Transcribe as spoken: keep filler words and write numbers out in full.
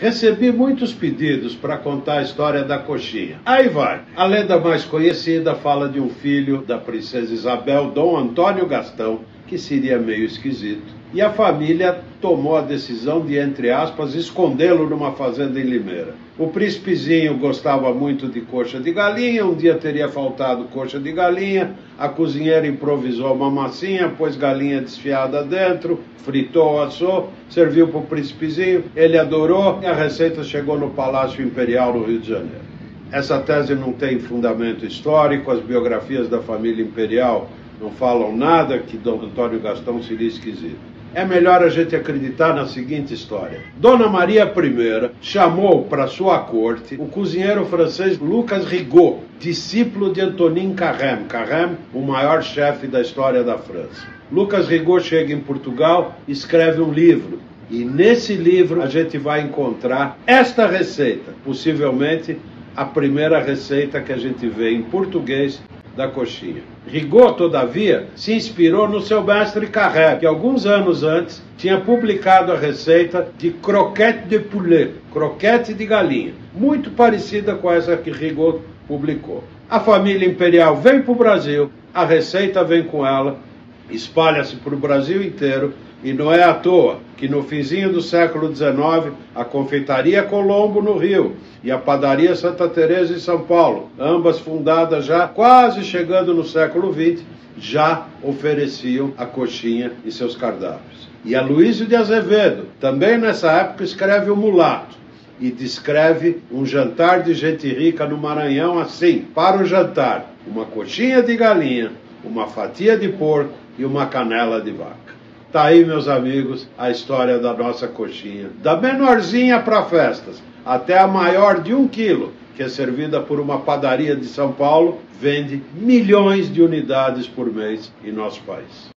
Recebi muitos pedidos para contar a história da coxinha. Aí vai. A lenda mais conhecida fala de um filho da princesa Isabel, Dom Antônio Gastão, que seria meio esquisito. E a família tomou a decisão de, entre aspas, escondê-lo numa fazenda em Limeira. O príncipezinho gostava muito de coxa de galinha, um dia teria faltado coxa de galinha, a cozinheira improvisou uma massinha, pôs galinha desfiada dentro, fritou, assou, serviu para o príncipezinho, ele adorou e a receita chegou no Palácio Imperial no Rio de Janeiro. Essa tese não tem fundamento histórico, as biografias da família imperial não falam nada que Dom Antônio Gastão seria esquisito. É melhor a gente acreditar na seguinte história. Dona Maria I chamou para sua corte o cozinheiro francês Lucas Rigaud, discípulo de Antonin Carême. Carême, o maior chefe da história da França. Lucas Rigaud chega em Portugal, escreve um livro. E nesse livro a gente vai encontrar esta receita, possivelmente a primeira receita que a gente vê em português da coxinha. Rigaud, todavia, se inspirou no seu mestre Carême, que alguns anos antes tinha publicado a receita de croquette de poulet, croquete de galinha, muito parecida com essa que Rigaud publicou. A família imperial vem para o Brasil, a receita vem com ela, espalha-se para o Brasil inteiro, e não é à toa que no finzinho do século dezenove, a confeitaria Colombo no Rio e a padaria Santa Teresa em São Paulo, ambas fundadas já quase chegando no século vinte, já ofereciam a coxinha em seus cardápios. E Aloysio de Azevedo, também nessa época, escreve O Mulato e descreve um jantar de gente rica no Maranhão assim: para o jantar, uma coxinha de galinha, uma fatia de porco e uma canela de vaca. Tá aí, meus amigos, a história da nossa coxinha. Da menorzinha para festas, até a maior de um quilo, que é servida por uma padaria de São Paulo, vende milhões de unidades por mês em nosso país.